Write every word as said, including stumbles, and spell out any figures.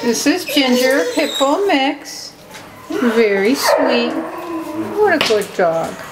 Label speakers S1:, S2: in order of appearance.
S1: This is Ginger, pit bull mix. Very sweet. What a good dog.